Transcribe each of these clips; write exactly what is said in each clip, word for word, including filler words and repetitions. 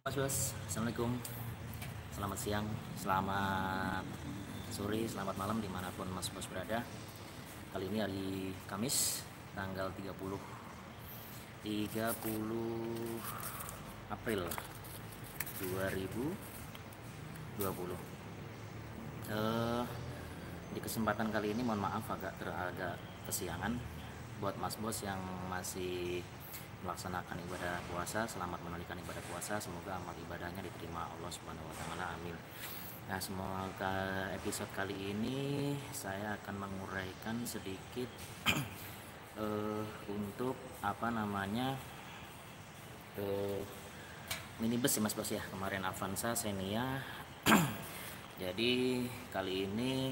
Mas Bos, Assalamualaikum. Selamat siang, selamat sore, selamat malam dimanapun Mas Bos berada. Kali ini hari Kamis, tanggal tiga puluh tiga puluh April dua ribu dua puluh. Eh, di kesempatan kali ini mohon maaf agak ter agak kesiangan buat Mas Bos yang masih melaksanakan ibadah puasa. Selamat menunaikan ibadah puasa, semoga amal ibadahnya diterima Allah Subhanahu wa taala. Amin. Nah, semoga episode kali ini saya akan menguraikan sedikit eh, untuk apa namanya eh, minibus ya Mas Bos ya. Kemarin Avanza Xenia. Jadi kali ini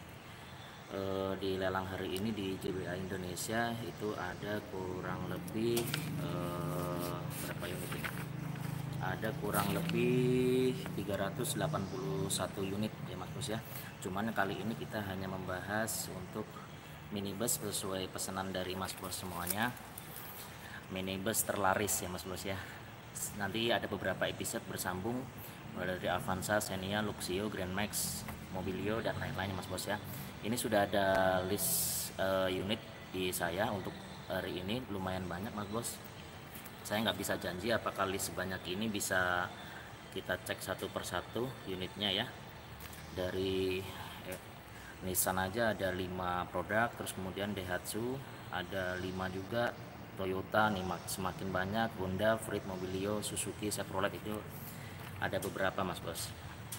eh, di lelang hari ini di J B A Indonesia itu ada kurang lebih eh, berapa unit ini? Ada kurang lebih tiga ratus delapan puluh satu unit ya Mas Bos ya. Cuman kali ini kita hanya membahas untuk minibus sesuai pesanan dari Mas Bos semuanya. Minibus terlaris ya Mas Bos ya. Nanti ada beberapa episode bersambung mulai dari Avanza, Xenia, Luxio, Grand Max, Mobilio dan lain-lain Mas Bos ya. Ini sudah ada list uh, unit di saya untuk hari ini, lumayan banyak Mas Bos. Saya nggak bisa janji apakah list sebanyak ini bisa kita cek satu persatu unitnya ya. Dari eh, Nissan aja ada lima produk, terus kemudian Daihatsu ada lima juga, Toyota nih semakin banyak, Honda, Freed, Mobilio, Suzuki, Chevrolet itu ada beberapa Mas Bos.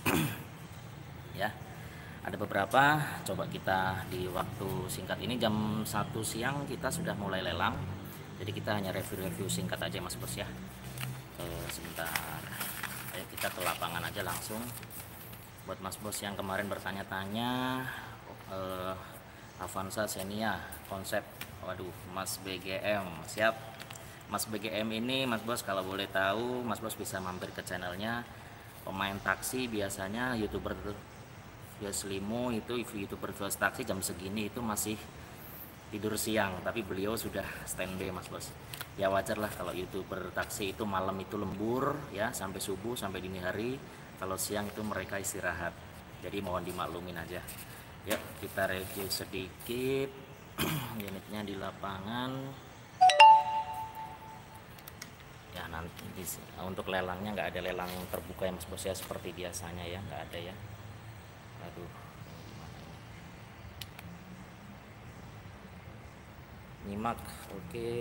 Ya, ada beberapa. Coba kita di waktu singkat ini jam satu siang kita sudah mulai lelang. Jadi kita hanya review-review singkat aja Mas Bos ya. E, sebentar. Ayo kita ke lapangan aja langsung. Buat Mas Bos yang kemarin bertanya-tanya eh, Avanza Xenia konsep, waduh Mas B G M siap. Mas B G M ini Mas Bos kalau boleh tahu Mas Bos bisa mampir ke channelnya. Pemain taksi biasanya youtuber Vios Limo itu youtuber Vios taksi jam segini itu masih tidur siang, tapi beliau sudah standby Mas Bos. Ya wajar lah kalau youtuber taksi itu malam itu lembur ya sampai subuh sampai dini hari, kalau siang itu mereka istirahat. Jadi mohon dimaklumin aja. Ya kita review sedikit unitnya di lapangan. Ya nanti untuk lelangnya nggak ada lelang terbuka ya Mas Bos ya seperti biasanya ya, nggak ada ya. Aduh, nyimak, oke.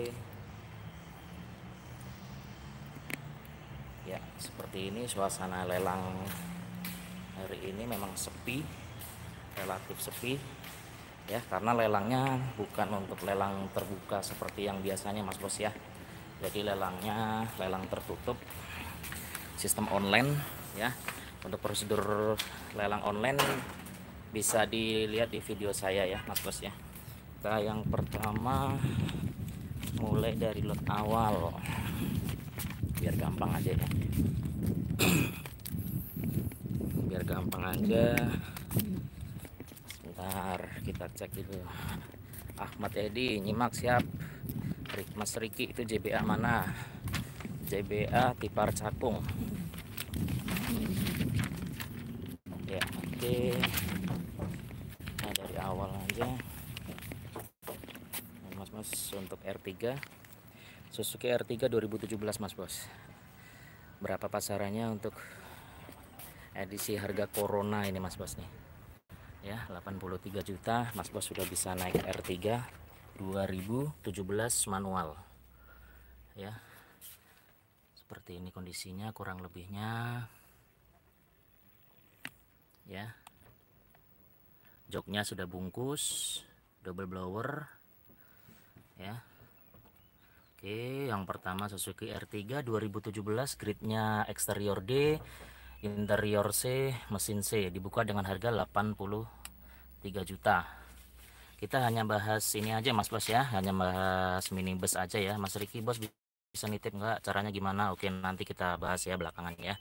Ya seperti ini suasana lelang hari ini, memang sepi, relatif sepi ya, karena lelangnya bukan untuk lelang terbuka seperti yang biasanya Mas Bos ya. Jadi lelangnya lelang tertutup, sistem online ya. Untuk prosedur lelang online bisa dilihat di video saya ya Mas Bos ya. Kita yang pertama mulai dari lot awal biar gampang aja ya. Biar gampang aja. Sebentar kita cek dulu. Ahmad Edi nyimak siap. Mas Riki itu J B A mana? J B A Tipar Cakung. Ya oke okay. Nah dari awal aja Mas Mas untuk R tiga Suzuki R tiga dua ribu tujuh belas Mas Bos. Berapa pasarannya untuk edisi harga Corona ini Mas Bos nih ya, delapan puluh tiga juta. Mas Bos sudah bisa naik R tiga dua ribu tujuh belas manual ya. Seperti ini kondisinya kurang lebihnya ya. Joknya sudah bungkus, double blower ya. Oke, yang pertama Suzuki R tiga dua ribu tujuh belas, gridnya eksterior D, interior C, mesin C, dibuka dengan harga delapan puluh tiga juta. Kita hanya bahas ini aja Mas Bos ya, hanya bahas minibus aja ya. Mas Riki Bos bisa nitip nggak, caranya gimana? Oke nanti kita bahas ya belakangan ya.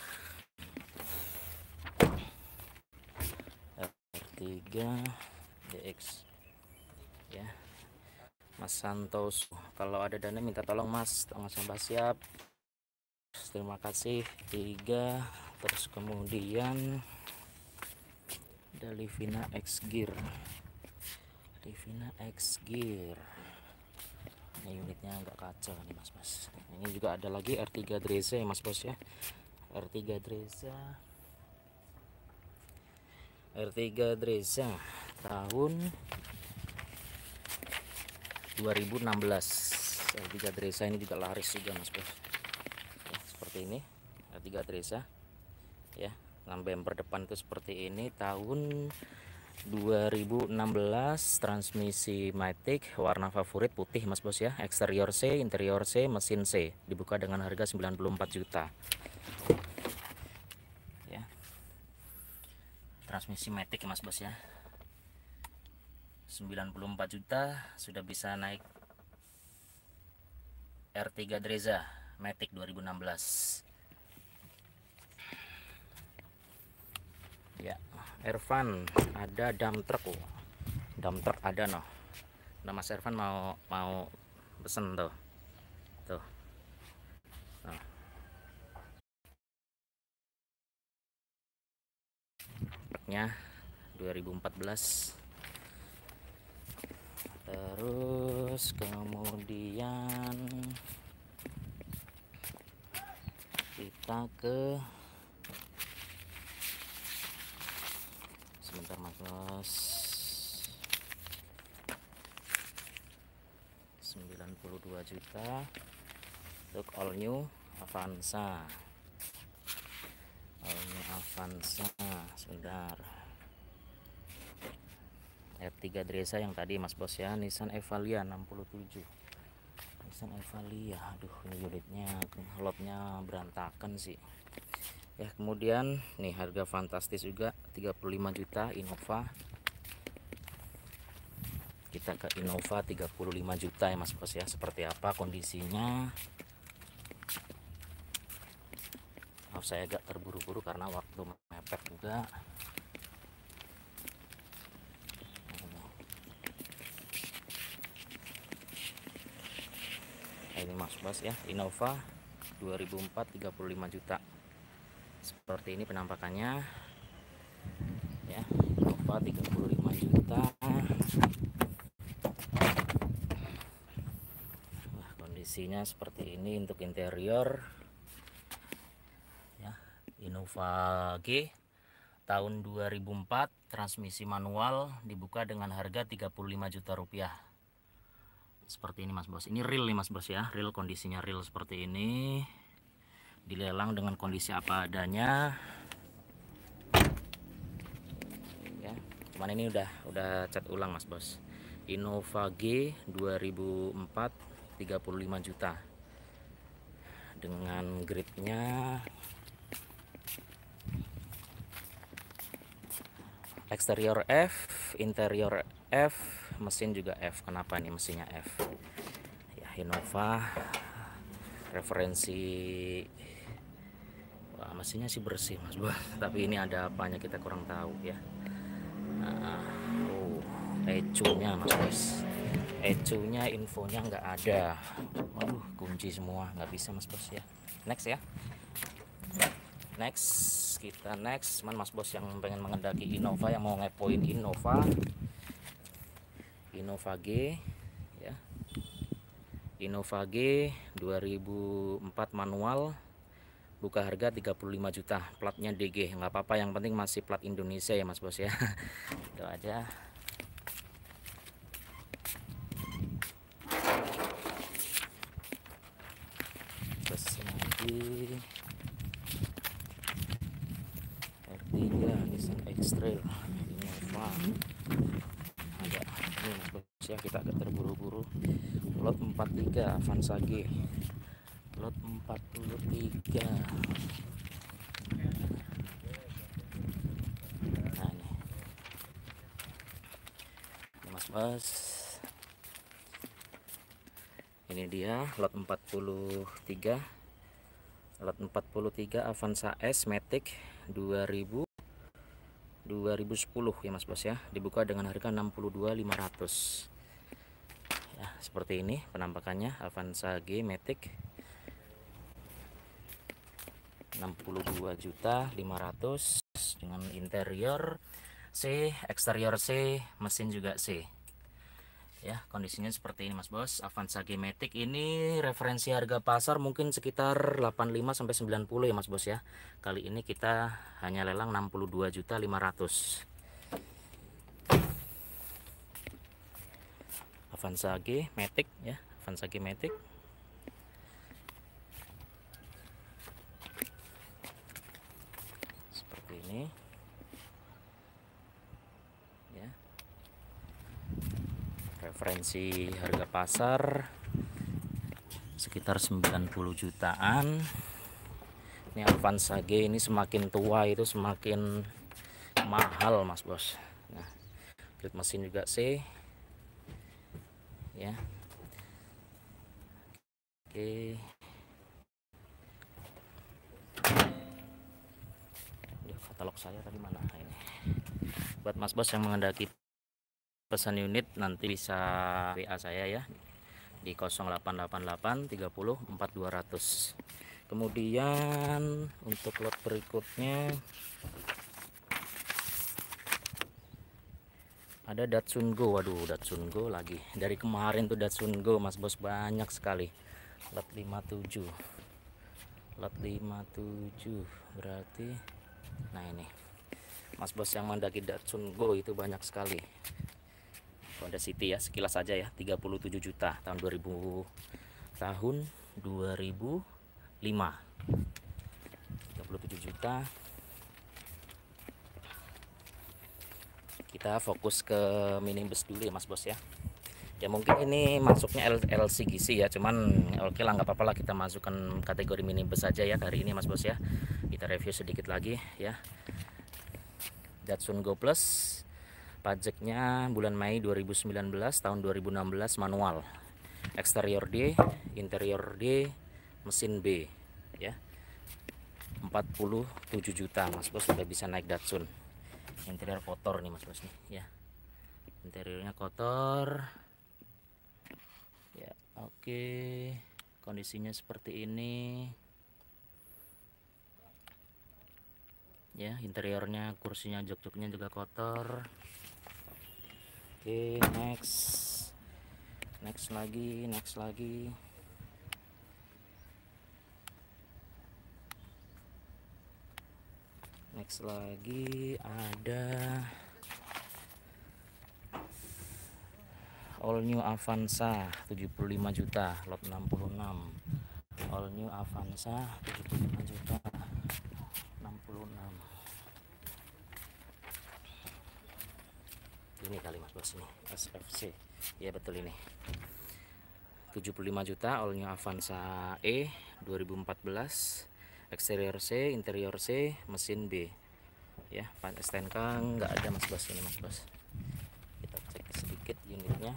R tiga D X ya. Mas Santos, kalau ada dana minta tolong Mas, tolong sampah siap. terima kasih. Tiga. Terus kemudian ada Livina X Gear. Livina X Gear. Ini unitnya agak kacau nih mas bos. Ini juga ada lagi R tiga Dreza ya mas bos ya. R tiga Dreza. R tiga Dreza tahun dua ribu enam belas. R tiga Dreza ini juga laris juga mas bos ya, seperti ini R tiga Dreza ya. Bumper depan itu seperti ini, tahun dua ribu enam belas, transmisi Matic, warna favorit putih mas bos ya. Eksterior C, interior C, mesin C, dibuka dengan harga sembilan puluh empat juta ya. Transmisi Matic ya mas bos ya, sembilan puluh empat juta sudah bisa naik R tiga Dreza Matic dua ribu enam belas ya. Ervan ada dump truck, oh. Dump truck ada noh. Nah mas Ervan mau mau pesen tuh tuh nah. Truknya dua ribu empat belas. Terus kemudian kita ke sebentar mas bos, sembilan puluh dua juta untuk all new Avanza. All new Avanza sebentar. R tiga Dreza yang tadi mas bos ya. Nissan Evalia enam puluh tujuh. Nissan Evalia, aduh ini unitnya lotnya berantakan sih ya. Kemudian nih harga fantastis juga tiga puluh lima juta Innova. Kita ke Innova tiga puluh lima juta ya mas bos ya. Seperti apa kondisinya, maaf saya agak terburu-buru karena waktu mepet juga. Ini mas bos ya, Innova dua ribu empat, tiga puluh lima juta. Seperti ini penampakannya ya. Innova tiga puluh lima juta. Nah, kondisinya seperti ini untuk interior ya. Innova G tahun dua ribu empat, transmisi manual, dibuka dengan harga tiga puluh lima juta rupiah. Seperti ini mas bos. Ini real nih mas bos ya, real, kondisinya real seperti ini. Dilelang dengan kondisi apa adanya ya. Cuman ini udah udah cat ulang mas bos. Innova G dua ribu empat, tiga puluh lima juta dengan gridnya eksterior F, interior F, mesin juga F. Kenapa nih mesinnya F ya? Innova referensi, wah mesinnya sih bersih mas bos, tapi ini ada apanya kita kurang tahu ya. Nah, oh, E C U-nya mas bos, E C U-nya infonya nggak ada. Waduh, kunci semua, nggak bisa mas bos ya. Next ya, next kita next. Man mas bos yang pengen mengendaki Innova, yang mau ngepoin Innova, Innova G ya. Innova G dua ribu empat manual, buka harga tiga puluh lima juta, platnya D G, nggak apa-apa, yang penting masih plat Indonesia ya mas bos ya. Itu aja. Terus lagi R tiga Nissan X-Trail Innova ada ini mas bos ya. Kita agak terburu-buru. Lot empat puluh tiga Avanza G, lot empat puluh tiga. Nah ini, ini mas bos, ini dia lot empat puluh tiga. Lot empat puluh tiga Avanza S Matic dua ribu sepuluh ya mas bos ya. Dibuka dengan harga enam puluh dua ribu lima ratus ya. Seperti ini penampakannya Avanza G Matic. enam puluh dua juta lima ratus dengan interior C, eksterior C, mesin juga C. Ya, kondisinya seperti ini Mas Bos. Avanza G-Matic ini referensi harga pasar mungkin sekitar delapan puluh lima sampai sembilan puluh ya Mas Bos ya. Kali ini kita hanya lelang enam puluh dua juta lima ratus. Avanza G-Matic ya, Avanza G-Matic. Seperti ini. Ya. Referensi harga pasar sekitar sembilan puluh jutaan. Ini Avanza G ini semakin tua itu semakin mahal Mas Bos. Nah, grade mesin juga C. Ya. Oke. Katalog saya tadi mana ini? Buat Mas Bos yang menghendaki pesan unit nanti bisa W A saya ya di nol delapan delapan delapan tiga nol empat dua nol nol. Kemudian untuk lot berikutnya ada Datsun Go. Waduh, Datsun Go lagi. Dari kemarin tuh Datsun Go Mas Bos banyak sekali. Lot lima puluh tujuh. Lot lima puluh tujuh berarti nah ini Mas Bos yang mendaki Datsun Go itu banyak sekali. Honda City ya, sekilas saja ya, tiga puluh tujuh juta tahun dua ribu tahun dua ribu lima. tiga puluh tujuh juta. Kita fokus ke minibus dulu ya Mas Bos ya. Ya mungkin ini masuknya L C G C ya, cuman oke lah, nggak apa-apa lah, kita masukkan kategori minibus saja ya hari ini Mas Bos ya. Kita review sedikit lagi ya. Datsun Go Plus, pajaknya bulan Mei dua ribu sembilan belas, tahun dua ribu enam belas, manual. Eksterior D, interior D, mesin B ya. empat puluh tujuh juta Mas Bos sudah bisa naik Datsun. Interior kotor nih Mas Bos nih ya. Interiornya kotor. Ya, oke. Kondisinya seperti ini. Ya, interiornya, kursinya, jok-joknya juga kotor. Oke, next. Next lagi, next lagi. Next lagi ada all new Avanza tujuh puluh lima juta, lot enam puluh enam. All new Avanza tujuh puluh lima juta enam puluh enam. Ini kali Mas Bos ini S F C. Ya betul ini. tujuh puluh lima juta all new Avanza E dua ribu empat belas. Eksterior C, interior C, mesin B. Ya, S T N K nggak ada Mas Bos ini Mas Bos. Kita cek sedikit unitnya.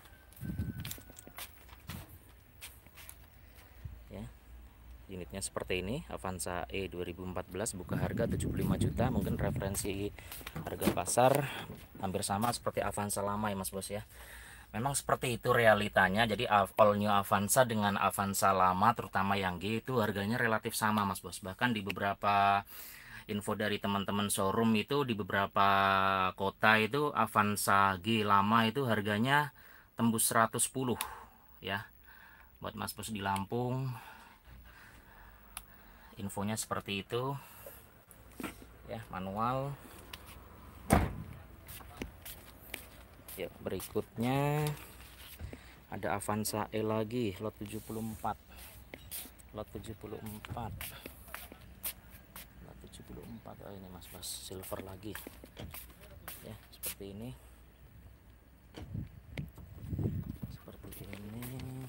Ya. Unitnya seperti ini, Avanza E dua ribu empat belas, buka harga tujuh puluh lima juta, mungkin referensi harga pasar hampir sama seperti Avanza lama ya Mas Bos ya. Memang seperti itu realitanya. Jadi all new Avanza dengan Avanza lama terutama yang G itu harganya relatif sama Mas Bos. Bahkan di beberapa info dari teman-teman showroom itu di beberapa kota itu Avanza G lama itu harganya tembus seratus sepuluh ya. Buat Mas Bos di Lampung infonya seperti itu ya, manual. Ya, berikutnya ada Avanza E lagi, lot tujuh puluh empat. Lot tujuh puluh empat. Lot tujuh puluh empat. Oh, ini Mas Bos, silver lagi. Ya, seperti ini. Seperti ini.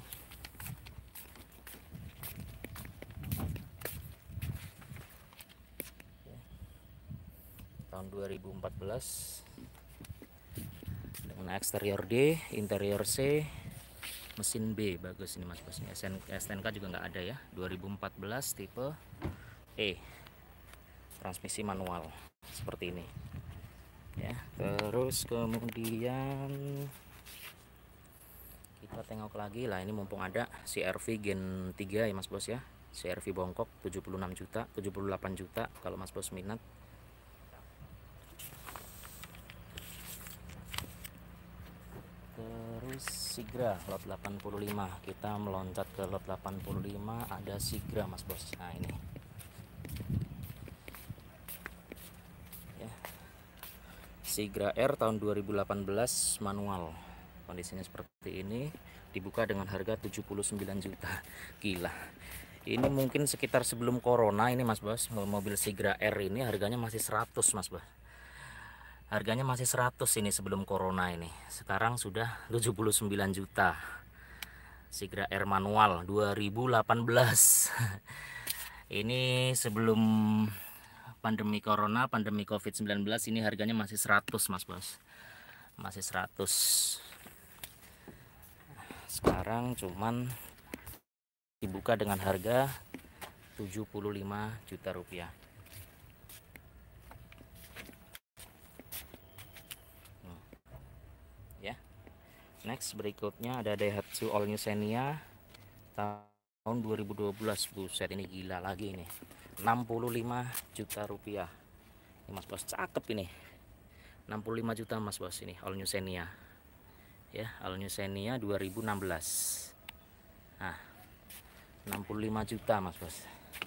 Ya. Tahun dua ribu empat belas. Dengan eksterior D, interior C, mesin B. Bagus ini Mas Bos. S T N K juga nggak ada ya. dua ribu empat belas tipe E, transmisi manual seperti ini ya. Terus kemudian kita tengok lagi lah, ini mumpung ada C R V Gen tiga ya Mas Bos ya. C R V bongkok tujuh puluh enam juta, tujuh puluh delapan juta kalau Mas Bos minat. Terus Sigra lot delapan puluh lima, kita meloncat ke lot delapan puluh lima, ada Sigra Mas Bos. Nah ini ya, Sigra R tahun dua ribu delapan belas manual, kondisinya seperti ini, dibuka dengan harga tujuh puluh sembilan juta. Gila, ini mungkin sekitar sebelum corona ini Mas Bos, mobil Sigra R ini harganya masih seratus Mas Bos. Harganya masih seratus ini sebelum corona ini. Sekarang sudah tujuh puluh sembilan juta. Sigra R manual dua ribu delapan belas. Ini sebelum pandemi corona, pandemi covid sembilan belas, ini harganya masih seratus Mas Bos. Masih seratus. Sekarang cuman dibuka dengan harga tujuh puluh lima juta rupiah. Ya. Next berikutnya ada Daihatsu All New Xenia tahun dua ribu dua belas. Buset, ini gila lagi ini. enam puluh lima juta rupiah. Ini Mas Bos, cakep ini. enam puluh lima juta Mas Bos, ini All New Xenia. Ya, All New Xenia dua ribu enam belas. Nah, enam puluh lima juta Mas Bos.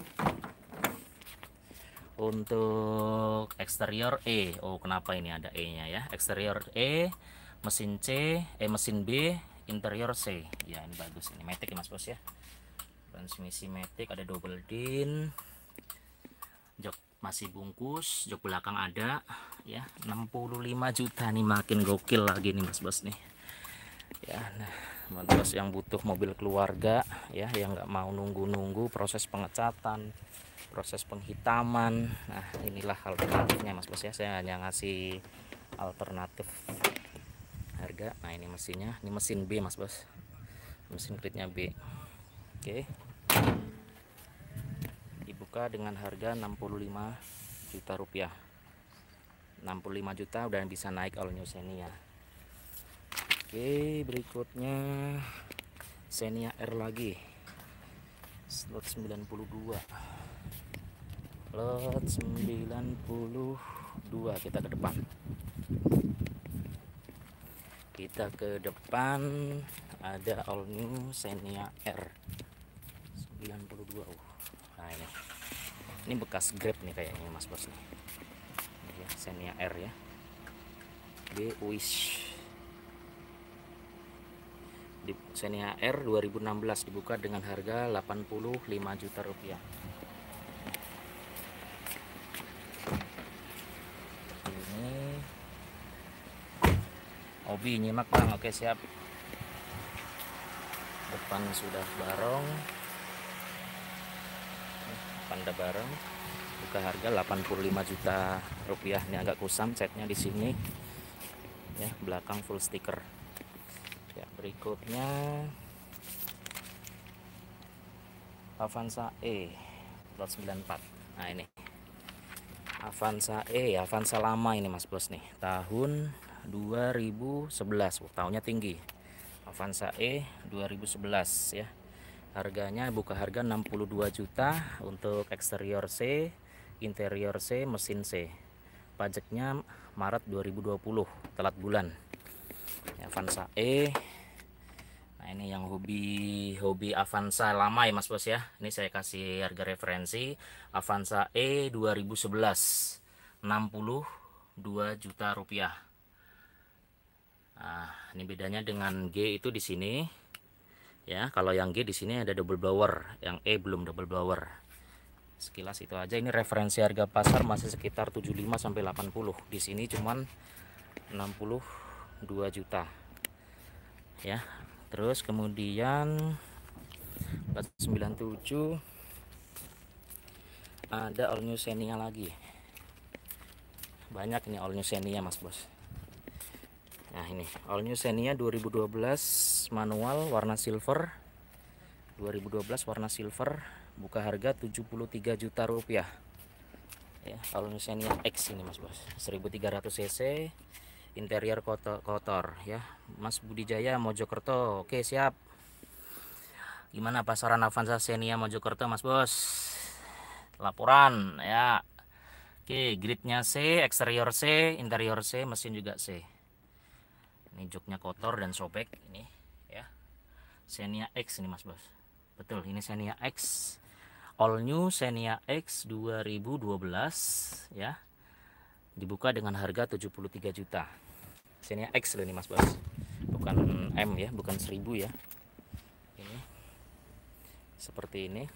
Untuk eksterior E, oh kenapa ini ada E nya ya, eksterior E, mesin C, eh mesin B, interior C. Ya ini bagus, ini matic ya Mas Bos ya, transmisi matic, ada double din, jok masih bungkus, jok belakang ada ya. Enam puluh lima juta nih, makin gokil lagi nih Mas Bos nih ya. Nah Mas Bos yang butuh mobil keluarga ya, yang nggak mau nunggu-nunggu proses pengecatan, proses penghitaman, nah inilah alternatifnya Mas Bos ya. Saya hanya ngasih alternatif harga. Nah ini mesinnya, ini mesin B Mas Bos, mesin klitnya B. Oke, dibuka dengan harga enam puluh lima juta rupiah. Enam puluh lima juta udah bisa naik All New Xenia. Oke, berikutnya Xenia R lagi, slot sembilan puluh dua, lot sembilan puluh dua. Kita ke depan, kita ke depan ada All New Xenia R sembilan puluh dua. uh. Nah ini ini bekas Grab nih kayaknya Mas Bos nih. Ini ya, Xenia R ya, B Wish. Di Xenia R dua ribu enam belas dibuka dengan harga delapan puluh lima juta rupiah. Ini hobi nyimak Bang. Oke siap. Depan sudah barong, panda bareng, buka harga delapan puluh lima juta rupiah. Ini agak kusam catnya di sini ya, belakang full stiker. Ya, berikutnya Avanza E lot sembilan puluh empat. Nah ini Avanza E, Avanza lama ini Mas Bos nih, tahun dua ribu sebelas. oh, tahunnya tinggi. Avanza E dua ribu sebelas ya. Harganya buka harga enam puluh dua juta untuk eksterior C, interior C, mesin C. Pajaknya Maret dua ribu dua puluh, telat bulan. Ya, Avanza E. Nah ini yang hobi hobi Avanza lama ya Mas Bos ya. Ini saya kasih harga referensi Avanza E dua ribu sebelas, enam puluh dua juta rupiah. Nah ini bedanya dengan G itu di sini ya. Kalau yang G di sini ada double blower, yang E belum double blower. Sekilas itu aja. Ini referensi harga pasar masih sekitar tujuh puluh lima sampai delapan puluh. Di sini cuman enam puluh dua juta ya. Terus kemudian sembilan puluh tujuh ada All New Xenia lagi. Banyak ini All New Xenia Mas Bos. Nah ini All New Xenia dua ribu dua belas manual warna silver, dua ribu dua belas warna silver, buka harga tujuh puluh tiga juta rupiah ya. All New Xenia X ini Mas Bos, seribu tiga ratus cc, interior kotor, kotor ya. Mas Budijaya Mojokerto. Oke siap. Gimana pasaran Avanza Xenia Mojokerto Mas Bos? Laporan ya. Oke, gridnya C, eksterior C, interior C, mesin juga C. Ini joknya kotor dan sobek ini ya. Xenia X ini Mas Bos. Betul, ini Xenia X. All new Xenia X dua ribu dua belas ya. Dibuka dengan harga tujuh puluh tiga juta. Xenia X loh ini Mas Bos. Bukan M ya, bukan seribu ya. Ini seperti ini.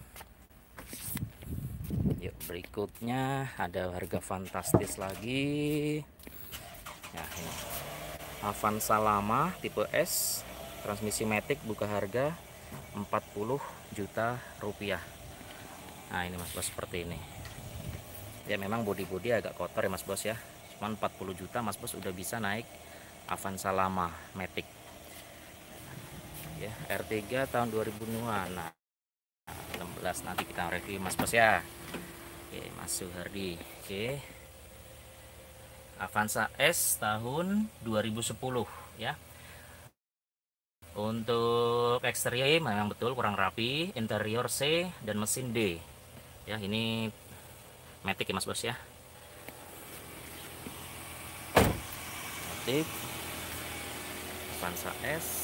Yuk, berikutnya ada harga fantastis lagi. Nah, ini Avanza lama tipe S, transmisi matic, buka harga empat puluh juta rupiah. Nah, ini Mas Bos seperti ini. Ya memang bodi-bodi agak kotor ya Mas Bos ya. Cuman empat puluh juta Mas Bos udah bisa naik Avanza lama matic. Ya, R tiga tahun dua ribu dua. Nah, enam belas nanti kita review Mas Bos ya. Oke, Mas Suhardi. Oke. Avanza S tahun dua ribu sepuluh ya. Untuk eksterior memang betul kurang rapi, interior C dan mesin D. Ya, ini matic ya Mas Bos ya. Matic Avanza S.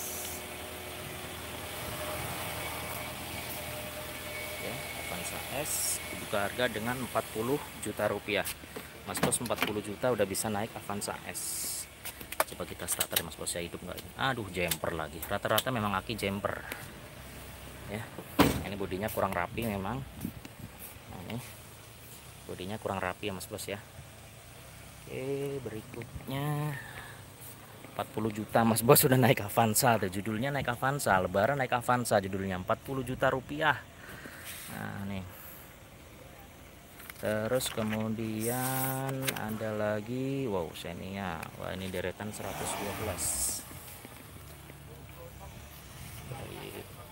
Avanza S dibuka harga dengan empat puluh juta rupiah. Mas Bos empat puluh juta udah bisa naik Avanza S. Coba kita starter Mas Bos ya, hidup nggak ini? Aduh, jumper lagi. Rata-rata memang aki jumper. Ya. Ini bodinya kurang rapi memang. Nah, ini bodinya kurang rapi ya Mas Bos ya. Oke, berikutnya empat puluh juta Mas Bos sudah naik Avanza tuh. Judulnya naik Avanza, Lebaran naik Avanza judulnya empat puluh juta rupiah. Nah, nih. Terus kemudian ada lagi, wow, Xenia. Wah, ini deretan seratus dua belas. Dari,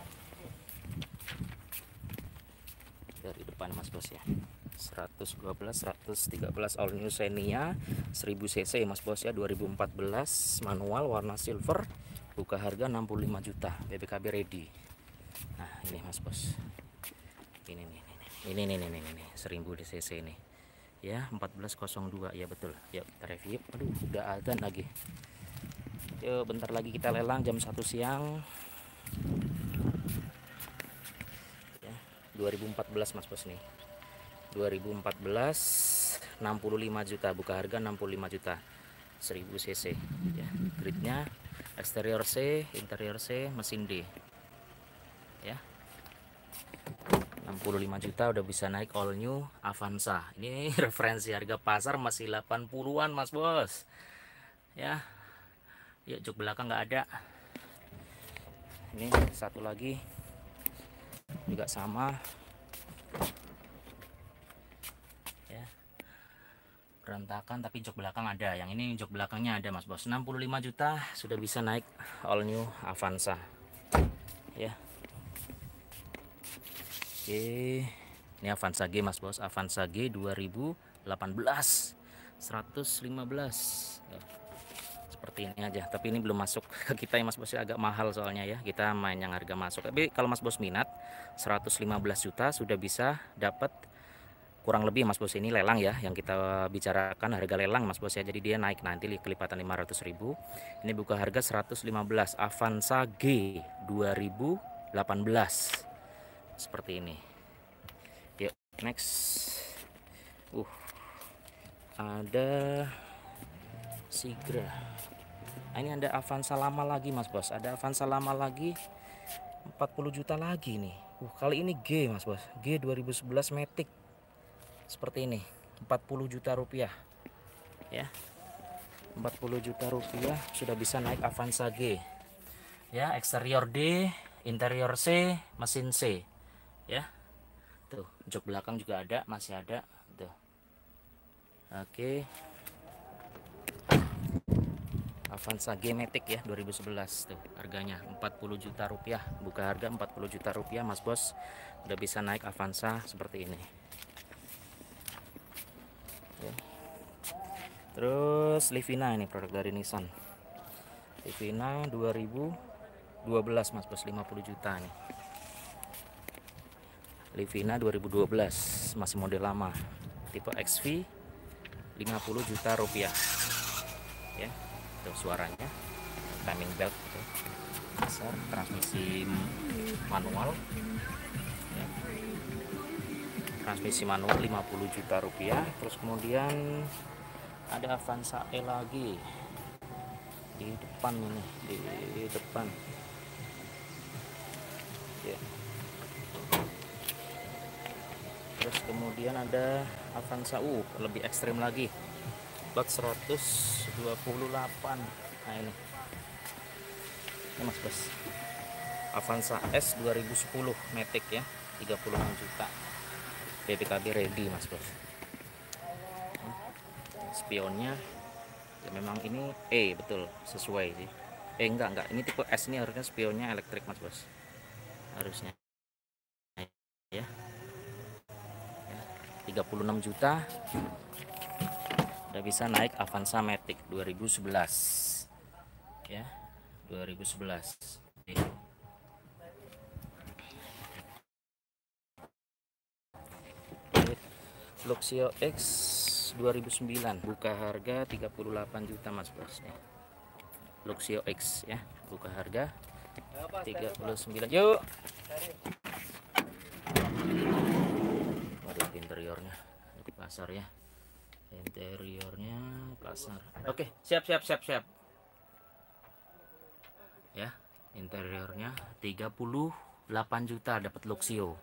dari depan Mas Bos ya. seratus dua belas, seratus tiga belas all new Xenia seribu cc Mas Bos ya, dua ribu empat belas, manual warna silver, buka harga enam puluh lima juta, B P K B ready. Nah, ini Mas Bos. Ini nih, ini nih, ini nih, seribu cc ini ya, empat belas nol dua ya, betul. Yuk kita review. Aduh, udah adzan lagi. Yuk, bentar lagi kita lelang jam satu siang ya. dua ribu empat belas Mas Bos nih, dua ribu empat belas, enam puluh lima juta, buka harga enam puluh lima juta, seribu cc ya. Gridnya eksterior C, interior C, mesin D ya. enam puluh lima juta udah bisa naik all new Avanza. Ini referensi harga pasar masih delapan puluhan Mas Bos ya. Yuk, jok belakang nggak ada. Ini satu lagi juga sama ya, berantakan tapi jok belakang ada. Yang ini jok belakangnya ada Mas Bos. Enam puluh lima juta sudah bisa naik all new Avanza ya. Oke, ini Avanza G Mas Bos, Avanza G dua ribu delapan belas, seratus lima belas ya. Seperti ini aja, tapi ini belum masuk ke kita ya Mas Bos ya, agak mahal soalnya ya, kita main yang harga masuk. Tapi kalau Mas Bos minat, seratus lima belas juta sudah bisa dapat kurang lebih Mas Bos. Ini lelang ya, yang kita bicarakan harga lelang Mas Bos ya, jadi dia naik nanti kelipatan lima ratus ribu. Ini buka harga seratus lima belas, Avanza G dua ribu delapan belas seperti ini. Yuk next. Uh ada Sigra. Nah, ini ada Avanza lama lagi Mas Bos, ada Avanza lama lagi empat puluh juta lagi nih. Uh kali ini G Mas Bos, G dua ribu sebelas matic seperti ini, empat puluh juta rupiah ya. Empat puluh juta rupiah sudah bisa naik Avanza G ya. Eksterior D, interior C, mesin C ya. Tuh, jok belakang juga ada, masih ada tuh. Oke, Avanza G matic ya dua ribu sebelas tuh, harganya empat puluh juta rupiah, buka harga empat puluh juta rupiah Mas Bos. Udah bisa naik Avanza seperti ini ya. Terus Livina, ini produk dari Nissan, Livina dua ribu dua belas Mas Bos, lima puluh juta nih. Livina dua ribu dua belas, masih model lama, tipe X V, lima puluh juta rupiah ya. Tuh suaranya, timing belt gitu. Besar, transmisi manual ya. Transmisi manual lima puluh juta rupiah. Terus kemudian ada Avanza E lagi di depan ini, di depan ya. Terus kemudian ada Avanza U, lebih ekstrim lagi, lot seratus dua puluh delapan. Nah ini, ini mas bos, Avanza S dua ribu sepuluh Matic ya, tiga puluh enam juta, B P K B ready mas bos. Spionnya ya memang ini E, betul, sesuai sih. Eh enggak enggak, ini tipe S, ini harusnya spionnya elektrik mas bos, harusnya ya. Tiga puluh enam juta udah bisa naik Avanza Matic dua ribu sebelas ya, dua ribu sebelas. Luxio X dua ribu sembilan, buka harga tiga puluh delapan juta mas bos nih. Luxio X ya, buka harga tiga puluh sembilan. Yuk. Waduh, interiornya di pasar ya. Interiornya pasar. Oke, siap siap siap siap. Ya, interiornya tiga puluh delapan juta dapat Luxio.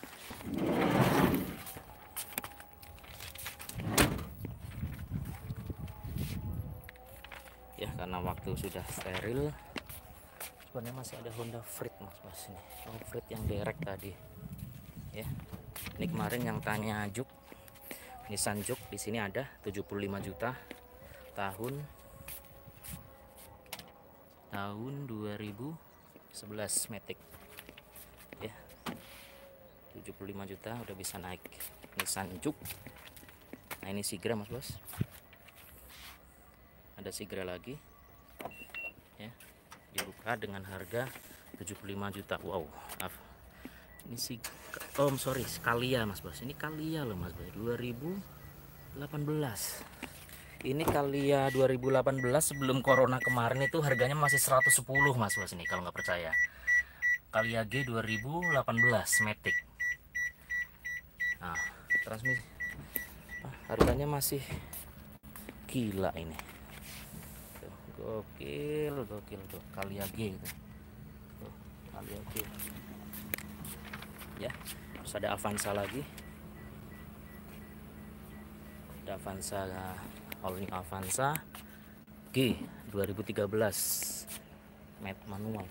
Ya, karena waktu sudah steril. Sebenarnya masih ada Honda Freed mas mas ini. Honda Freed yang derek tadi. Ya. Ini kemarin yang tanya Juk, Nissan Juk, di sini ada tujuh puluh lima juta tahun tahun dua ribu sebelas Matic ya, tujuh puluh lima juta udah bisa naik Nissan Juk. Nah ini Sigra mas bos, ada Sigra lagi ya, dibuka dengan harga tujuh puluh lima juta. Wow, maaf. Ini sih, oh sorry, Kalia mas bos, ini Kalia loh mas bos, dua ribu delapan belas. Ini Kalia dua ribu delapan belas sebelum corona kemarin itu harganya masih seratus sepuluh mas bos, ini kalau nggak percaya. Kalia G dua ribu delapan belas Matic. Nah, transmisi ah, harganya masih gila ini. Tuh, gokil, gokil tuh Kalia G itu. Tuh, Kalia G. Ya, terus ada Avanza lagi, ada Avanza, all new Avanza G dua ribu tiga belas mat manual.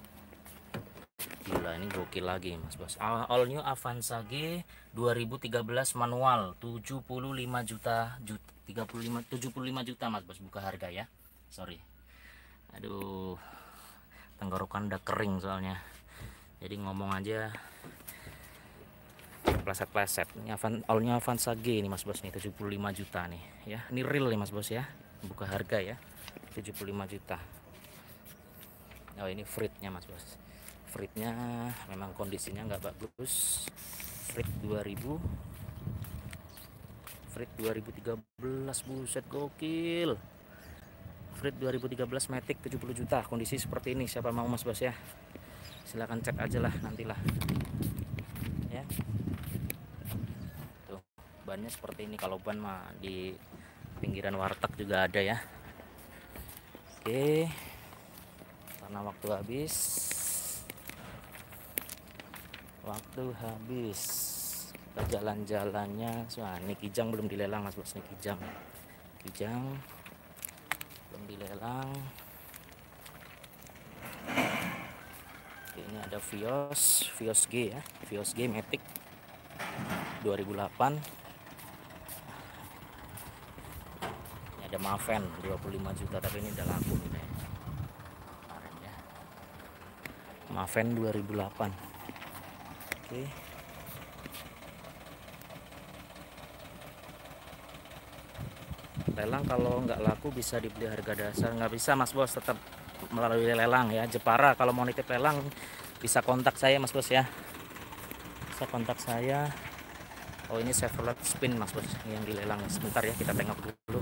Gila, ini gokil lagi mas bos. All new Avanza G dua ribu tiga belas manual tujuh puluh lima juta, tiga puluh lima, tujuh puluh lima juta mas bos, buka harga ya. Sorry, aduh, tenggorokan udah kering soalnya, jadi ngomong aja pleset-pleset. Ini all new Avanza G ini mas bos nih, tujuh puluh lima juta nih ya. Ini real nih mas bos ya, buka harga ya tujuh puluh lima juta. Oh ini Freednya mas bos, Freednya memang kondisinya nggak bagus. Freed dua ribu, Freed dua ribu tiga belas, buset gokil. Freed dua ribu tiga belas Matic tujuh puluh juta, kondisi seperti ini. Siapa mau mas bos ya, silahkan cek aja lah nantilah ya. Tuh, bannya seperti ini. Kalau ban mah di pinggiran warteg juga ada ya. Oke, karena waktu habis, waktu habis kita jalan-jalannya. Wah, ini Kijang belum dilelang mas bos, ini Kijang, Kijang belum dilelang. Oke, ini ada Vios, Vios G ya, Vios G Matic dua ribu delapan. Ini ada Maven dua puluh lima juta, tapi ini udah laku nih kemarin ya. Maven dua ribu delapan. Oke. Lelang kalau nggak laku bisa dibeli harga dasar, nggak bisa mas bos, tetap melalui lelang ya. Jepara kalau mau nitip lelang bisa kontak saya mas bos ya, bisa kontak saya. Oh, ini Chevrolet Spin Mas Bos yang dilelang. Sebentar ya, kita tengok dulu.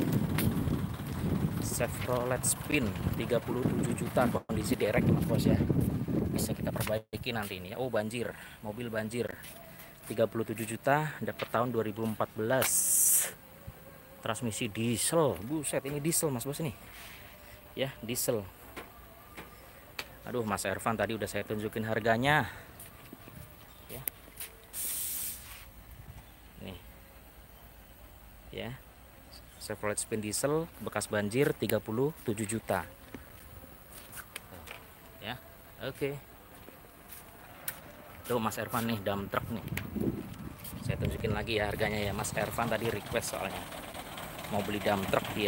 Chevrolet Spin tiga puluh tujuh juta, kondisi derek Mas Bos ya. Bisa kita perbaiki nanti ini. Oh, banjir, mobil banjir. tiga puluh tujuh juta, dapat tahun dua ribu empat belas. Transmisi diesel. Buset, ini diesel Mas Bos nih. Ya, diesel. Aduh, Mas Ervan tadi udah saya tunjukin harganya. Ya. Nih. Ya. Chevrolet Spin diesel bekas banjir tiga puluh tujuh juta. Ya. Oke. Tuh Mas Ervan nih, dump truck nih. Saya tunjukin lagi ya harganya ya. Mas Ervan tadi request soalnya mau beli dump truck dia.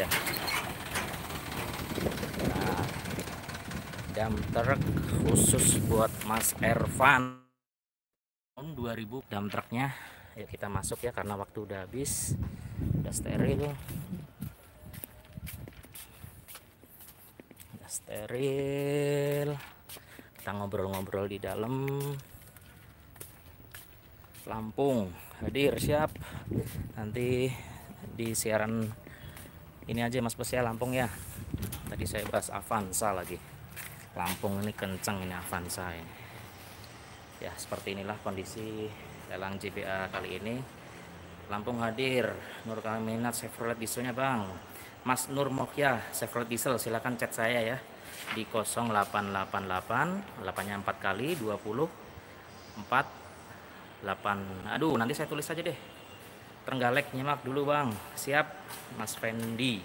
Nah, dump truck khusus buat Mas Ervan tahun dua ribu. Dump trucknya ya kita masuk ya, karena waktu udah habis, udah steril, udah steril. Kita ngobrol-ngobrol di dalam. Lampung hadir siap nanti di siaran ini aja Mas Bos ya, Lampung ya. Tadi saya bahas Avanza lagi. Lampung ini kenceng ini Avanza ini. Ya, seperti inilah kondisi lelang J B A kali ini. Lampung hadir. Nur Kaminat Chevrolet dieselnya Bang. Mas Nur Mokhya Chevrolet diesel, silahkan chat saya ya di nol delapan delapan delapan, delapan-nya empat kali, dua puluh empat delapan. Aduh, nanti saya tulis aja deh. Trenggalek nyimak dulu Bang. Siap Mas Fendi.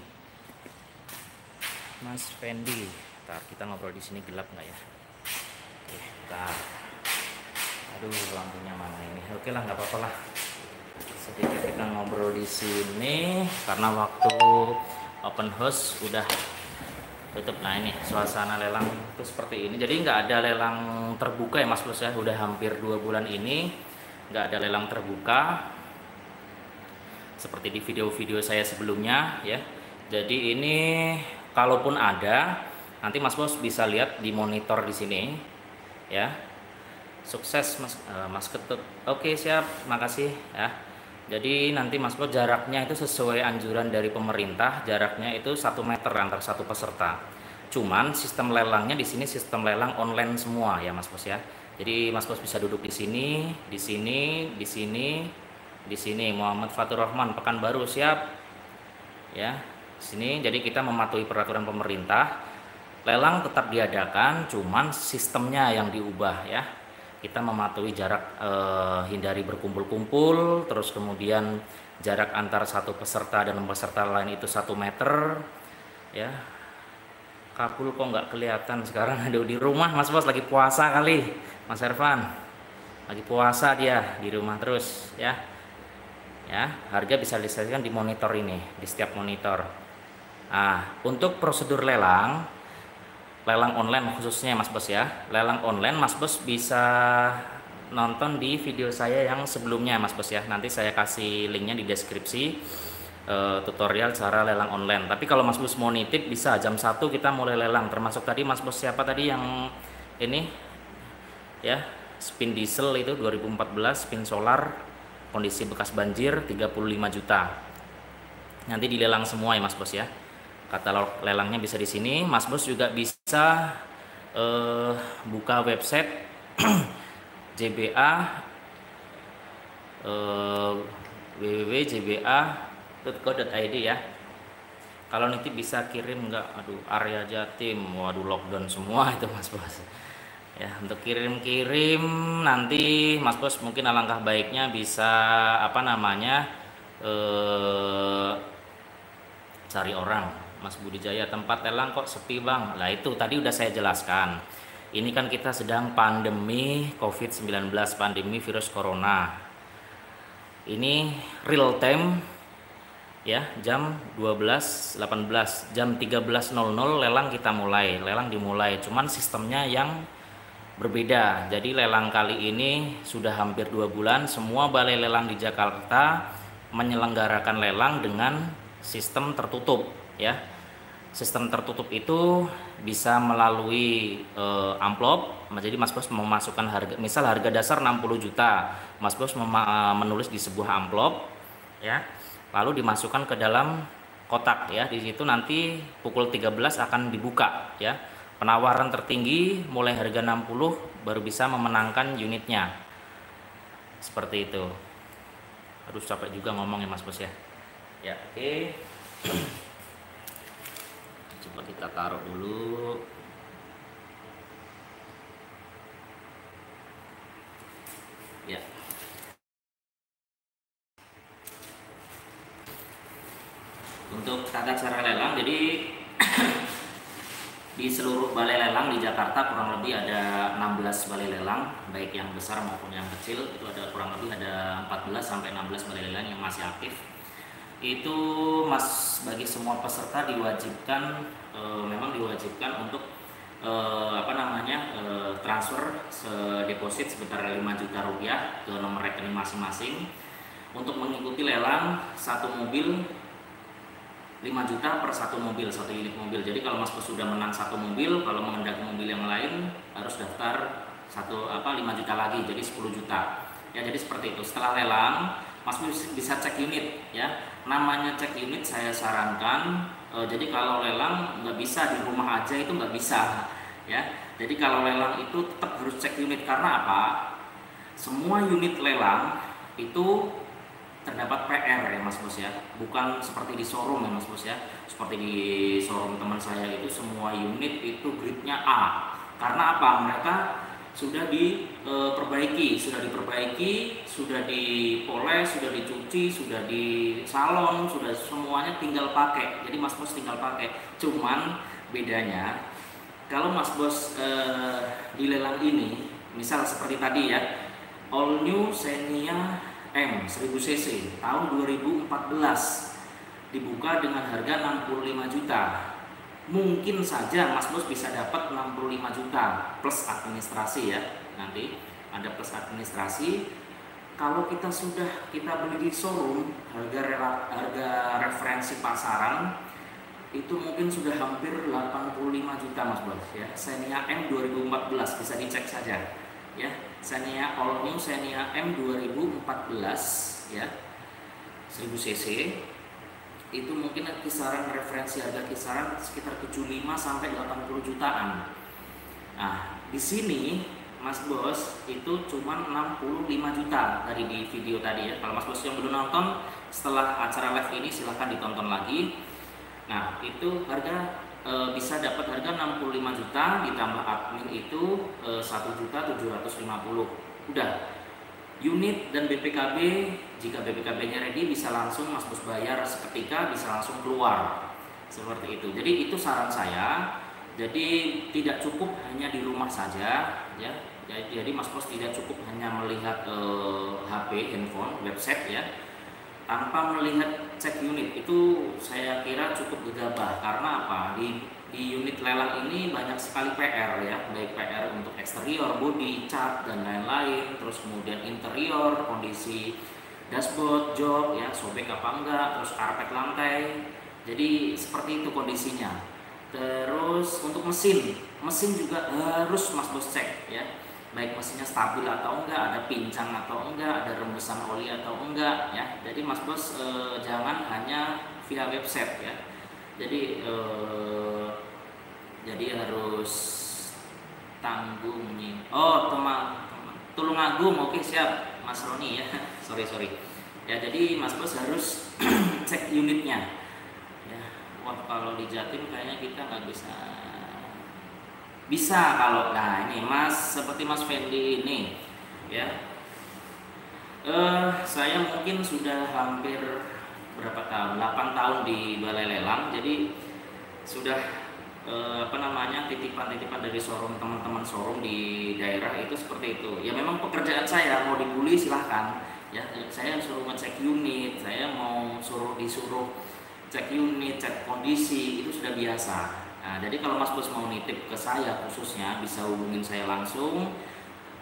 Mas Fendi. Ntar kita ngobrol di sini gelap nggak ya? Oke, ntar. Aduh, lampunya mana ini? Oke lah, nggak apa-apa lah. Sedikit kita ngobrol di sini karena waktu open house udah tutup. Nah, ini suasana lelang itu seperti ini. Jadi nggak ada lelang terbuka ya Mas Bos ya. Udah hampir dua bulan ini nggak ada lelang terbuka seperti di video-video saya sebelumnya ya. Jadi ini kalaupun ada, nanti Mas Bos bisa lihat di monitor di sini ya. Sukses Mas uh, Mas Ketut. Oke, siap, makasih ya. Jadi nanti Mas Bos jaraknya itu sesuai anjuran dari pemerintah, jaraknya itu satu meter antar satu peserta. Cuman sistem lelangnya di sini sistem lelang online semua ya Mas Bos ya. Jadi Mas Bos bisa duduk di sini, di sini, di sini, di sini. Muhammad Fatur Rahman Pekanbaru siap. Ya, sini. Jadi kita mematuhi peraturan pemerintah. Lelang tetap diadakan, cuman sistemnya yang diubah ya. Kita mematuhi jarak, eh, hindari berkumpul-kumpul, terus kemudian jarak antar satu peserta dan peserta lain itu satu meter ya. Kabul kok nggak kelihatan sekarang. Aduh, di rumah Mas Bos lagi puasa kali Mas Ervan, lagi puasa dia di rumah terus ya. Ya, harga bisa disesuaikan di monitor ini, di setiap monitor. Nah, untuk prosedur lelang, lelang online khususnya Mas Bos ya, lelang online Mas Bos bisa nonton di video saya yang sebelumnya Mas Bos ya. Nanti saya kasih linknya di deskripsi, e, tutorial cara lelang online. Tapi kalau Mas Bos mau nitip bisa jam satu kita mulai lelang. Termasuk tadi Mas Bos siapa tadi yang ini ya, spin diesel itu dua ribu empat belas, spin solar, kondisi bekas banjir tiga puluh lima juta. Nanti dilelang semua ya Mas Bos ya. Katalog lelangnya bisa di sini. Mas Bos juga bisa uh, buka website J B A uh, w w w titik j b a titik co titik i d ya. Kalau nitip bisa kirim nggak? Aduh, area Jatim, waduh lockdown semua itu Mas Bos. Ya, untuk kirim-kirim nanti Mas Bos mungkin alangkah baiknya bisa apa namanya eh, cari orang. Mas Budi Jaya, tempat lelang kok sepi Bang. Lah itu tadi udah saya jelaskan. Ini kan kita sedang pandemi covid sembilan belas, pandemi virus corona. Ini real time ya, jam dua belas delapan belas, jam tiga belas nol nol lelang kita mulai. Lelang dimulai, cuman sistemnya yang berbeda. Jadi lelang kali ini sudah hampir dua bulan semua balai lelang di Jakarta menyelenggarakan lelang dengan sistem tertutup ya. Sistem tertutup itu bisa melalui e, amplop. Jadi Mas Bos memasukkan harga, misal harga dasar enam puluh juta, Mas Bos menulis di sebuah amplop ya, lalu dimasukkan ke dalam kotak ya. Di situ nanti pukul tiga belas akan dibuka ya. Penawaran tertinggi mulai harga enam puluh baru bisa memenangkan unitnya. Seperti itu. Aduh, capek juga ngomong ya Mas Bos ya. Ya, oke. Okay. Coba kita taruh dulu. Ya. Untuk tata cara lelang, jadi di seluruh balai lelang di Jakarta kurang lebih ada enam belas balai lelang, baik yang besar maupun yang kecil. Itu ada kurang lebih ada empat belas sampai enam belas balai lelang yang masih aktif. Itu Mas, bagi semua peserta diwajibkan e, memang diwajibkan untuk e, apa namanya e, transfer deposit sebesar lima juta rupiah ke nomor rekening masing-masing untuk mengikuti lelang satu mobil lima juta per satu mobil, satu unit mobil. Jadi kalau Mas Bos sudah menang satu mobil, kalau mengendaki mobil yang lain harus daftar satu apa lima juta lagi, jadi sepuluh juta. Ya, jadi seperti itu. Setelah lelang, Mas Bos bisa cek unit ya. Namanya cek unit saya sarankan e, jadi kalau lelang nggak bisa di rumah aja, itu nggak bisa ya. Jadi kalau lelang itu tetap harus cek unit, karena apa? Semua unit lelang itu terdapat P R ya Mas Bos ya, bukan seperti di showroom ya Mas Bos ya. Seperti di showroom teman saya itu semua unit itu grade-nya A. Karena apa? Mereka sudah diperbaiki, sudah diperbaiki, sudah dipoles, sudah dicuci, sudah di salon, sudah semuanya tinggal pakai. Jadi Mas Bos tinggal pakai. Cuman bedanya kalau Mas Bos eh, di lelang ini, misal seperti tadi ya, all new Xenia M seribu cc tahun dua ribu empat belas dibuka dengan harga enam puluh lima juta. Mungkin saja Mas Bos bisa dapat enam puluh lima juta plus administrasi ya. Nanti ada plus administrasi. Kalau kita sudah kita beli di showroom, harga harga referensi pasaran itu mungkin sudah hampir delapan puluh lima juta Mas Bos ya. Xenia M dua ribu empat belas bisa dicek saja ya. Xenia all new Xenia M dua ribu empat belas ya, seribu cc itu mungkin kisaran referensi harga kisaran sekitar tujuh puluh lima sampai delapan puluh jutaan. Nah, di sini Mas Bos itu cuma enam puluh lima juta dari di video tadi ya. Kalau Mas Bos yang belum nonton, setelah acara live ini silahkan ditonton lagi. Nah, itu harga e, bisa dapat harga enam puluh lima juta ditambah admin itu e, satu juta tujuh ratus lima puluh. Udah. Unit dan B P K B, jika B P K B-nya ready bisa langsung Mas Bos bayar seketika, bisa langsung keluar. Seperti itu. Jadi itu saran saya. Jadi tidak cukup hanya di rumah saja ya. Jadi Mas Bos tidak cukup hanya melihat e, H P, handphone, website ya. Tanpa melihat cek unit, itu saya kira cukup gegabah. Karena apa? Di di unit lelang ini banyak sekali P R ya, baik P R untuk eksterior, bodi, cat dan lain-lain, terus kemudian interior, kondisi dashboard, jok ya, sobek apa enggak, terus karpet lantai. Jadi seperti itu kondisinya. Terus untuk mesin, mesin juga harus Mas Bos cek ya, baik mesinnya stabil atau enggak, ada pincang atau enggak, ada rembesan oli atau enggak ya. Jadi Mas Bos eh, jangan hanya via website ya. Jadi eh, jadi harus tanggung nih. Oh, teman Tulungagung, oke siap Mas Roni ya. sorry sorry. Ya jadi Mas Bos harus cek unitnya. Ya, wah kalau di Jatim kayaknya kita nggak bisa. Bisa kalau, nah ini Mas seperti Mas Fendi ini, ya. Eh, saya mungkin sudah hampir berapa tahun, delapan tahun di balai lelang, jadi sudah eh, apa namanya titipan-titipan dari showroom teman-teman showroom di daerah itu seperti itu. Ya memang pekerjaan saya mau dibully silahkan, ya. Saya suruh ngecek unit, saya mau suruh disuruh cek unit, cek kondisi itu sudah biasa. Nah, jadi kalau Mas Bos mau nitip ke saya khususnya bisa hubungin saya langsung.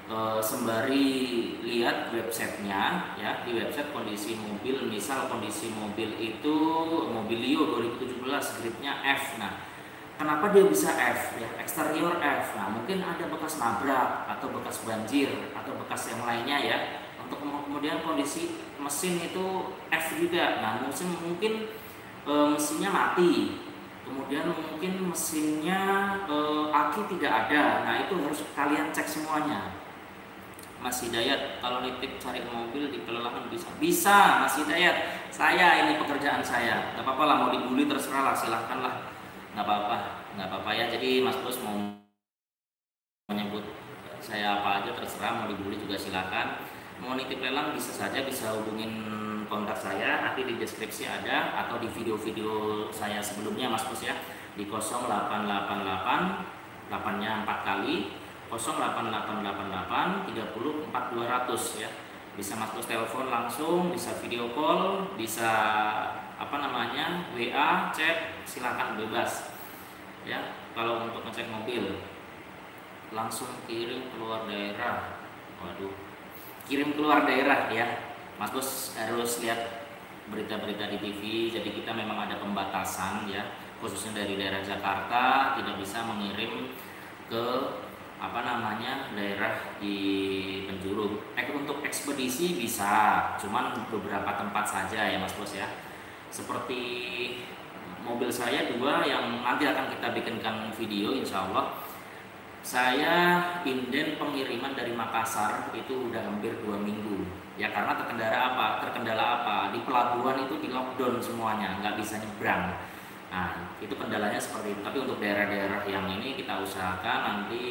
e, sembari lihat websitenya ya. Di website kondisi mobil, misal kondisi mobil itu Mobilio dua ribu tujuh belas grade-nya F. Nah, kenapa dia bisa F ya, eksterior F? Nah, mungkin ada bekas nabrak atau bekas banjir atau bekas yang lainnya ya. Untuk kemudian kondisi mesin itu F juga. Nah, mesin mungkin e, mesinnya mati, kemudian mungkin mesinnya e, aki tidak ada. Nah, itu harus kalian cek semuanya. Mas Hidayat, kalau nitip cari mobil di pelelangan bisa? Bisa, Mas Hidayat. Saya ini pekerjaan saya. Gak apa-apa lah, mau dibully terserah lah, silahkan lah. Nggak apa-apa, nggak apa-apa ya. Jadi Mas Bos mau menyebut saya apa aja terserah, mau dibully juga silakan. Mau nitip lelang bisa saja, bisa hubungin kontak saya, nanti di deskripsi ada, atau di video-video saya sebelumnya Mas Bos ya, di nol delapan delapan delapan, delapan-nya empat kali, nol delapan delapan delapan delapan tiga nol empat dua nol nol ya. Bisa Mas Bos telepon langsung, bisa video call, bisa apa namanya W A, chat, silakan bebas ya. Kalau untuk ngecek mobil langsung kirim keluar daerah, waduh, kirim keluar daerah ya. Mas Bos harus lihat berita-berita di T V. Jadi kita memang ada pembatasan ya, khususnya dari daerah Jakarta tidak bisa mengirim ke apa namanya daerah di penjuru. Eh, untuk ekspedisi bisa, cuman beberapa tempat saja ya Mas Bos ya. Seperti mobil saya dua yang nanti akan kita bikinkan video insya Allah. Saya inden pengiriman dari Makassar itu udah hampir dua minggu ya, karena terkendala apa? Terkendala apa? Di pelabuhan itu di lockdown semuanya, nggak bisa nyebrang. Nah, itu kendalanya seperti itu. Tapi untuk daerah-daerah yang ini kita usahakan nanti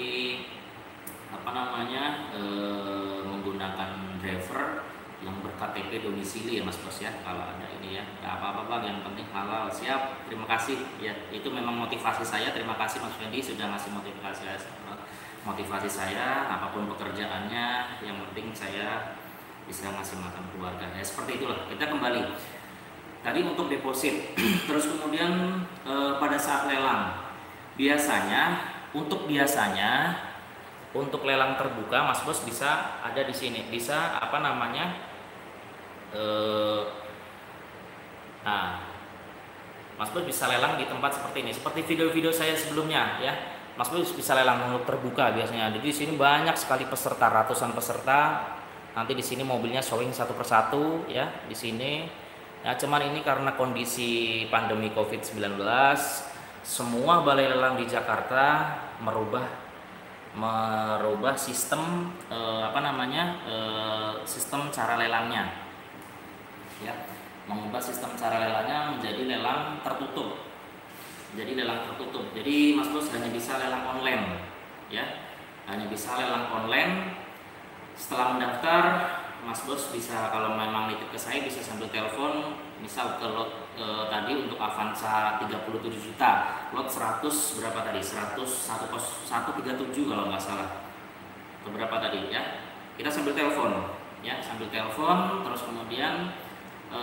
apa namanya e, menggunakan driver yang ber-K T P domisili ya Mas Bos ya. Kalau ada ini ya, nggak apa-apa Bang, yang penting halal. Siap, terima kasih ya. Itu memang motivasi saya. Terima kasih Mas Fendi sudah ngasih motivasi saya. Motivasi saya, apapun pekerjaannya, yang penting saya bisa ngasih makan keluarga ya. Seperti itulah. Kita kembali tadi untuk deposit. Terus kemudian e, pada saat lelang, biasanya untuk biasanya untuk lelang terbuka Mas Bos bisa ada di sini, bisa apa namanya e, nah Mas Bos bisa lelang di tempat seperti ini, seperti video-video saya sebelumnya ya. Mas Bos bisa lelang untuk terbuka biasanya. Jadi di sini banyak sekali peserta, ratusan peserta. Nanti di sini mobilnya showing satu persatu ya di sini. Ya, cuman ini karena kondisi pandemi covid sembilan belas, semua balai lelang di Jakarta merubah merubah sistem eh, apa namanya eh, sistem cara lelangnya ya, mengubah sistem cara lelangnya menjadi lelang tertutup. Jadi lelang tertutup. Jadi Mas Bos hanya bisa lelang online ya, hanya bisa lelang online. Setelah mendaftar, Mas Bos bisa, kalau memang nitip ke saya, bisa sambil telepon. Misal ke lot e, tadi untuk Avanza tiga puluh tujuh juta, lot seratus berapa tadi? seratus satu tiga tujuh kalau nggak salah. Berapa tadi ya? Kita sambil telepon ya, sambil telepon terus kemudian e,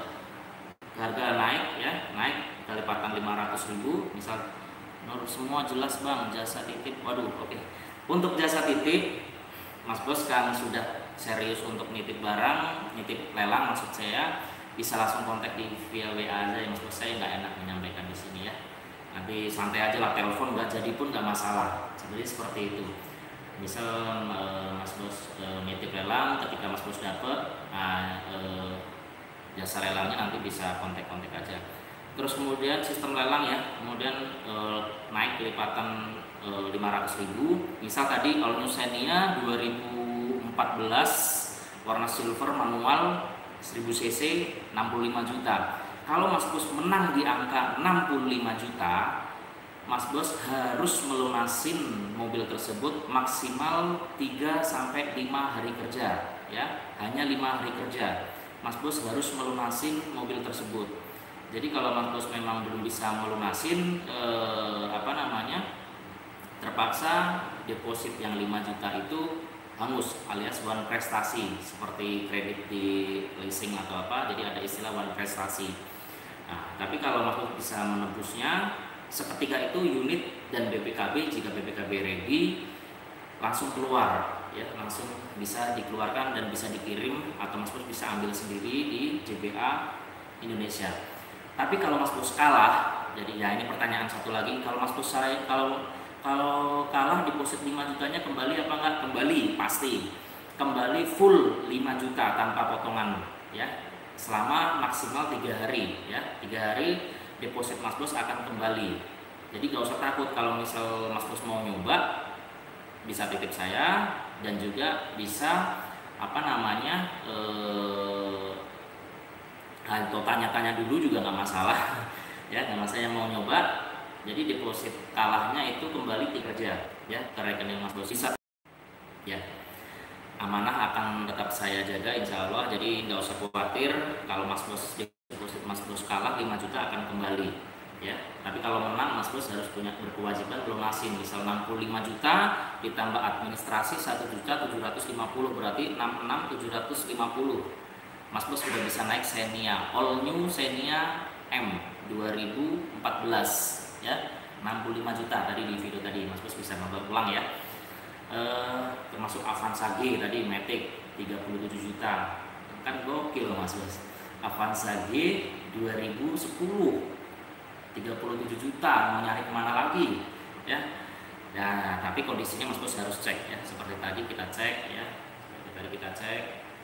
harga naik ya, naik kelipatan lima ratus ribu. Misal menurut semua jelas Bang, jasa titip. Waduh, oke. Okay. Untuk jasa titip Mas Bos kan sudah serius untuk nitip barang, nitip lelang maksud saya, bisa langsung kontak di via W A aja ya Mas Bos. Saya nggak enak menyampaikan di sini ya. Nanti santai aja lah, telepon nggak jadi pun nggak masalah. Jadi seperti itu. Misal e, Mas Bos e, nitip lelang, ketika Mas Bos dapet, nah, e, jasa lelangnya nanti bisa kontak-kontak aja. Terus kemudian sistem lelang ya, kemudian e, naik kelipatan e, lima ratus ribu. Misal tadi kalau New Xenia dua ribu empat belas warna silver manual seribu cc enam puluh lima juta. Kalau Mas Bos menang di angka enam puluh lima juta, Mas Bos harus melunasin mobil tersebut maksimal tiga sampai lima hari kerja ya. Hanya lima hari kerja Mas Bos harus melunasin mobil tersebut. Jadi kalau Mas Bos memang belum bisa melunasin eh, apa namanya terpaksa deposit yang lima juta itu hangus alias one prestasi, seperti kredit di leasing atau apa, jadi ada istilah one prestasi. Nah, tapi kalau Mas Bos bisa menebusnya seketika itu unit dan B P K B, jika B P K B ready langsung keluar ya, langsung bisa dikeluarkan dan bisa dikirim atau Mas Bos bisa ambil sendiri di J B A Indonesia. Tapi kalau Mas Bos kalah, jadi ya ini pertanyaan satu lagi, kalau Mas Bos saya kalau kalau kalah deposit lima jutanya kembali apa enggak? Kembali, pasti. Kembali full lima juta tanpa potongan ya. Selama maksimal tiga hari ya. tiga hari deposit Mas Bos akan kembali. Jadi gak usah takut kalau misal Mas Bos mau nyoba, bisa titip saya dan juga bisa apa namanya eh, atau tanya-tanya dulu juga nggak masalah ya, nggak masalah yang mau nyoba. Jadi deposit kalahnya itu kembali tiga aja ya ke rekening Mas Bos, bisa ya. Amanah akan tetap saya jaga insya Allah, jadi nggak usah khawatir kalau Mas Bos deposit Mas Bos kalah lima juta akan kembali ya. Tapi kalau menang Mas Bos harus punya berkewajiban lunasin, misal enam puluh lima juta ditambah administrasi satu juta tujuh ratus lima puluh, berarti enam puluh enam juta tujuh ratus lima puluh. Mas Bos sudah bisa naik Xenia all new Xenia M dua ribu empat belas ya, enam puluh lima juta tadi di video tadi, Mas Bos bisa nonton ulang ya. E, termasuk Avanza G tadi Matic tiga puluh tujuh juta, kan gokil Mas Bos. Avanza G dua ribu sepuluh tiga puluh tujuh juta, mau nyari kemana lagi ya. Nah, tapi kondisinya Mas Bos harus cek ya, seperti tadi kita cek ya, seperti tadi kita cek.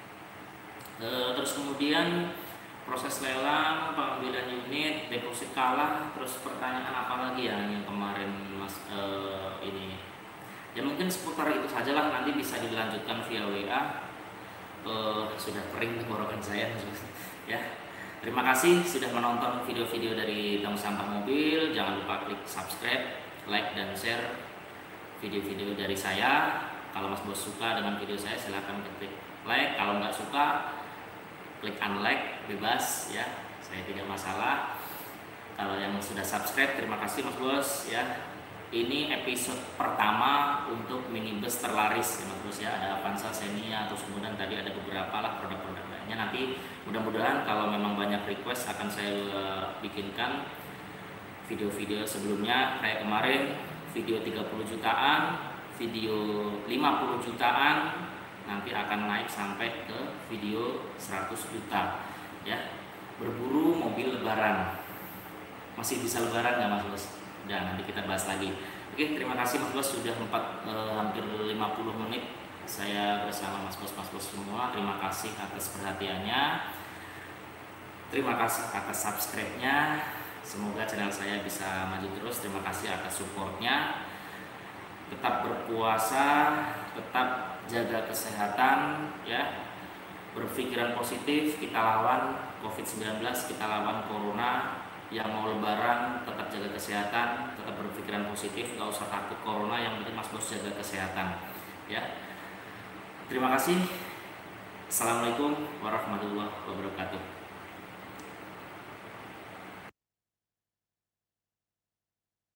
E, terus kemudian proses lelang, pengambilan unit, deposit kalah, terus pertanyaan apa lagi ya yang kemarin Mas e, ini ya, mungkin seputar itu saja lah, nanti bisa dilanjutkan via W A. E, sudah kering tenggorokan saya ya. Terima kasih sudah menonton video-video dari Tong Sampah Mobil. Jangan lupa klik subscribe, like, dan share video-video dari saya. Kalau Mas Bos suka dengan video saya, silahkan klik like. Kalau nggak suka, klik unlike, bebas ya. Saya tidak masalah. Kalau yang sudah subscribe, terima kasih Mas Bos ya. Ini episode pertama untuk minibus terlaris ya Mas Bos ya. Ada Avanza, Xenia, terus kemudian tadi ada beberapa lah produk-produk lainnya. Nanti mudah-mudahan kalau memang banyak request akan saya bikinkan video-video sebelumnya. Kayak kemarin video tiga puluh jutaan, video lima puluh jutaan, nanti akan naik sampai ke video seratus juta ya. Berburu mobil lebaran, masih bisa lebaran nggak Mas Bos? Udah, nanti kita bahas lagi. Oke, terima kasih Mas Bos, sudah empat, eh, hampir lima puluh menit saya bersama Mas Bos, Mas Bos semua. Terima kasih atas perhatiannya, terima kasih atas subscribe-nya. Semoga channel saya bisa maju terus. Terima kasih atas supportnya. Tetap berpuasa, tetap jaga kesehatan ya. Berpikiran positif, kita lawan covid sembilan belas, kita lawan corona. Yang mau lebaran tetap jaga kesehatan, tetap berpikiran positif, gak usah takut corona, yang penting Mas Bos jaga kesehatan ya. Terima kasih. Assalamualaikum warahmatullahi wabarakatuh.